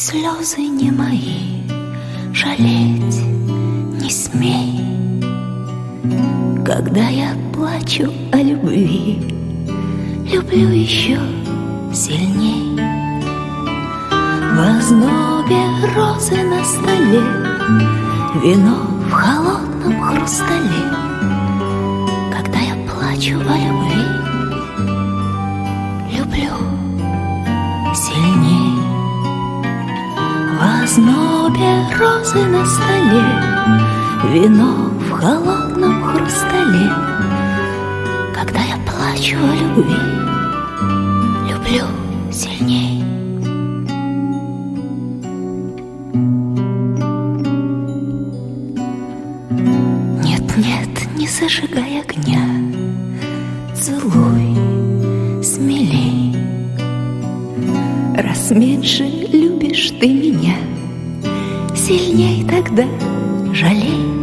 слезы не мои, жалеть не смей. Когда я плачу о любви, люблю еще сильней. В ознобе розы на столе, вино в холодном хрустале. Когда я плачу о любви, люблю сильней. В ознобе розы на столе, вино в холодном хрустале. Когда я плачу о любви, люблю сильней. Нет, не зажигай огня, целуй смелей. Раз меньше любишь ты меня, сильней тогда жалей.